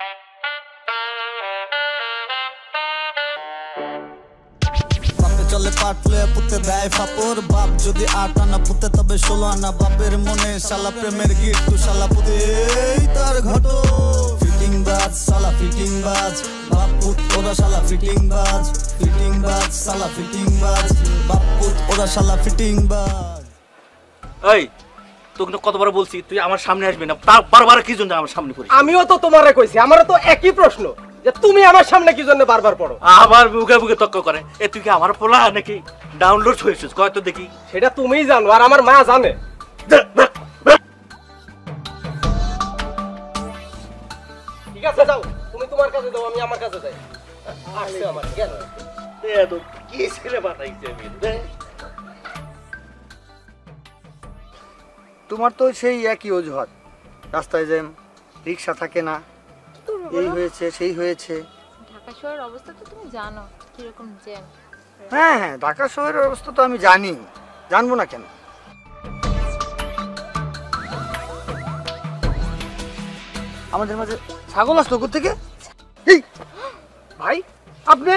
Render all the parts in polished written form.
চলে পাটলে পুঁতে দেয় ফাপড় বাপ যদি 8 আনা পুঁতে তবে 16 আনা বাপের মনে শালা প্রেমের গীত তু শালা পুঁতে তার ঘট ফিটিং বাজ শালা ফিটিং বাজ বাপ পুত ওরা শালা ফিটিং বাজ শালা ফিটিং বাজ বাপ পুত ওরা শালা ফিটিং বাজ। এই তোকে কতবার বলছি তুই আমার সামনে আসবি না, বারবার কি জন্য আমার সামনে পড়িস? আমিও তো তোমারে কইছি, আমারও তো একই প্রশ্ন যে তুমি আমার সামনে কি জন্য বারবার পড়ো। আবার বুকে বুকে তক্ক করে এ তুই কি আমার পোলা নাকি ডাউনলোড হয়েছিস কয় তো দেখি। সেটা তুমিই জানো আর আমার মা জানে। ঠিক আছে যাও, তুমি তোমার কাছে যাও, আমি আমার কাছে যাই। আসছে আমার গেল তো কি ছেলে বানাইছে তোমার তো সেই একই অজুহাত, রাস্তায় জ্যাম, রিক্সা থাকে না, এই হয়েছে সেই হয়েছে। ঢাকা শহরের অবস্থা তো তুমি জানো কিরকম জ্যাম। হ্যাঁ হ্যাঁ, ঢাকা শহরের অবস্থা তো আমি জানি, জানবো না কেন। আমাদের মাঝে ছাগল আসলো কোথেকে? ভাই আপনি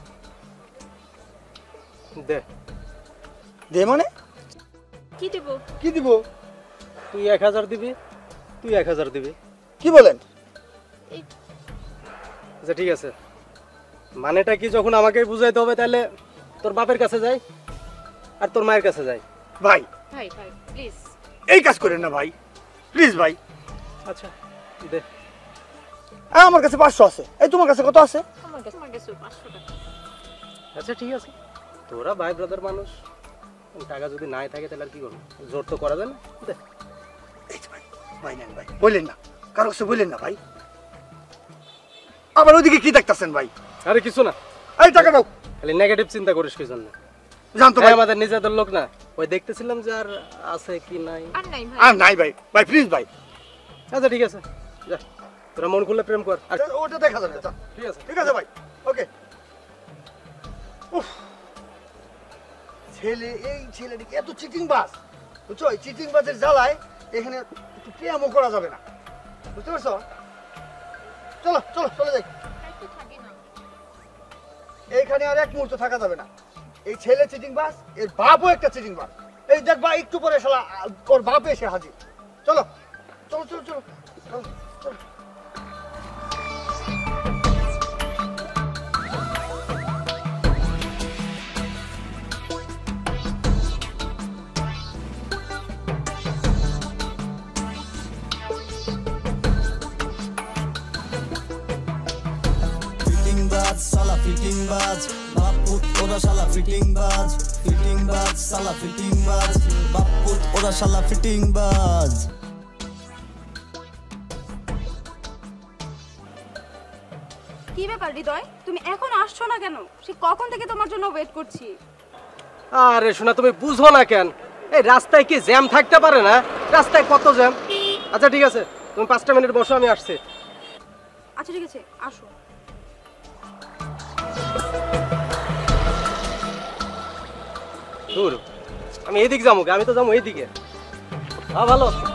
দে দে মানে কি দেব? কি দিব? তুই 1000 দিবি, তুই 1000 দিবি। কি বলেন? আচ্ছা ঠিক আছে, মানেটা কি যখন আমাকেই বুঝাইতে হবে তাহলে তোর বাপের কাছে যাই আর তোর মায়ের কাছে যাই। ভাই ভাই ভাই প্লিজ এই কাজ করেন না ভাই, প্লিজ ভাই। আচ্ছা দে। আমার কাছে 500 আছে, এই তোমার কাছে কত আছে? আমার কাছে 500 টাকা। আচ্ছা ঠিক আছে, তোরা ভাই ব্রাদার মানুষ, টাকা যদি নাই থাকে তাহলে আর কি করবো, জোর তো করা যায় না। দে এই যে ভাই, ভাই নেন ভাই, বললেন না কারো কাছে, বললেন না ভাই। আবার ওইদিকে কি দেখতেছেন ভাই? আরে কিছু না, এই টাকা দাও। খালি নেগেটিভ চিন্তা করিস কি জন্য? জানতো ভাই আমাদের নিজেদের লোক না, ওই দেখতেছিলাম যে আর আছে কি নাই। আর নাই ভাই, আর নাই ভাই, ভাই প্লিজ ভাই। আচ্ছা ঠিক আছে যা, তোরা মন খুলে প্রেম কর। আর ওটা দেখা যাবে। ঠিক আছে ঠিক আছে ভাই, ওকে। উফ, ছেলে এই ছেলেটিকে এত চিটিং বাজ, বুঝছো? এই চিটিং বাজের জ্বালায় এখানে একটু প্রেমও করা যাবে না, বুঝতে পারছো? চলো চলো চলে যাই, একটু থাকি না। এইখানে আর এক মুহূর্ত থাকা যাবে না। এই ছেলে চিটিং বাজ, এর বাপও একটা চিটিং বাজ। এই দেখবা একটু পরে শালা ওর বাপ এসে হাজির। চলো চলো চলো চলো চলো চলো। শালা ফিটিং বাজ বাপ পুত ওরা শালা ফিটিং বাজ শালা ফিটিং বাজ বাপ পুত ওরা শালা ফিটিং বাজ। কি ব্যাপার হৃদয়, তুমি এখন আসছো না কেন? সে কখন থেকে তোমার জন্য ওয়েট করছি। আরে শোনা, তুমি বুঝো না কেন? এই রাস্তায় কি জ্যাম থাকতে পারে না? রাস্তায় কত জ্যাম। আচ্ছা ঠিক আছে, তুমি 5টা মিনিট বসো, আমি আসছি। আচ্ছা ঠিক আছে, আসো। দূর, আমি এইদিকে যাবো, আমি তো যাবো এইদিকে। হ্যাঁ ভালো।